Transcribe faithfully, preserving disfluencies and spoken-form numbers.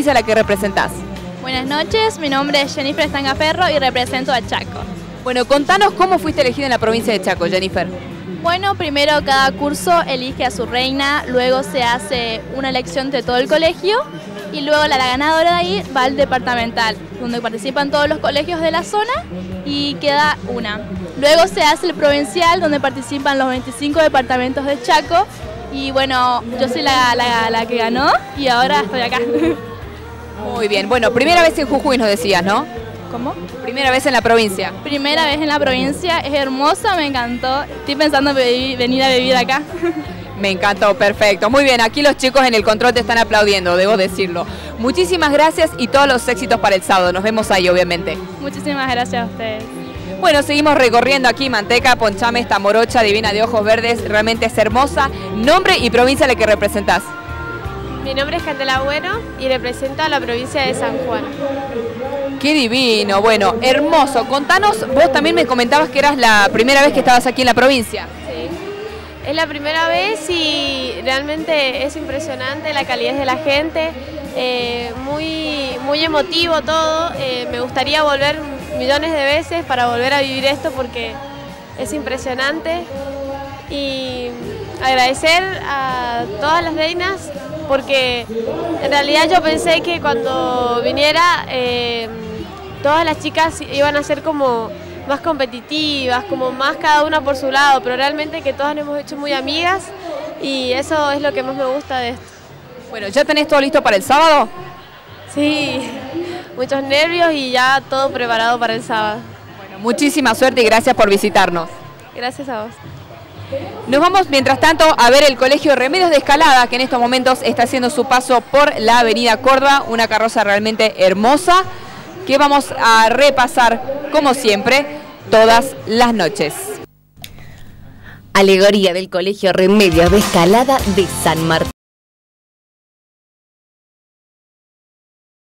provincia a la que representás. Buenas noches, mi nombre es Jennifer Stangaferro y represento a Chaco. Bueno, contanos cómo fuiste elegida en la provincia de Chaco, Jennifer. Bueno, primero cada curso elige a su reina, luego se hace una elección de todo el colegio y luego la, la ganadora de ahí va al departamental, donde participan todos los colegios de la zona y queda una. Luego se hace el provincial, donde participan los veinticinco departamentos de Chaco y bueno, yo soy la, la, la que ganó y ahora estoy acá. Muy bien, bueno, primera vez en Jujuy nos decías, ¿no? ¿Cómo? Primera vez en la provincia. Primera vez en la provincia, es hermosa, me encantó. Estoy pensando en venir a vivir acá. Me encantó, perfecto. Muy bien, aquí los chicos en el control te están aplaudiendo, debo decirlo. Muchísimas gracias y todos los éxitos para el sábado. Nos vemos ahí, obviamente. Muchísimas gracias a ustedes. Bueno, seguimos recorriendo aquí Manteca, ponchame esta morocha divina de ojos verdes, realmente es hermosa. Nombre y provincia a la que representás. Mi nombre es Candela Bueno y represento a la provincia de San Juan. ¡Qué divino! Bueno, hermoso. Contanos, vos también me comentabas que eras la primera vez que estabas aquí en la provincia. Sí, es la primera vez y realmente es impresionante la calidez de la gente, eh, muy, muy emotivo todo. Eh, me gustaría volver millones de veces para volver a vivir esto porque es impresionante. Y agradecer a todas las reinas porque en realidad yo pensé que cuando viniera eh, todas las chicas iban a ser como más competitivas, como más cada una por su lado, pero realmente que todas nos hemos hecho muy amigas y eso es lo que más me gusta de esto. Bueno, ¿ya tenés todo listo para el sábado? Sí, muchos nervios y ya todo preparado para el sábado. Bueno, muchísima suerte y gracias por visitarnos. Gracias a vos. Nos vamos, mientras tanto, a ver el Colegio Remedios de Escalada, que en estos momentos está haciendo su paso por la avenida Córdoba, una carroza realmente hermosa, que vamos a repasar, como siempre, todas las noches. Alegoría del Colegio Remedios de Escalada de San Martín.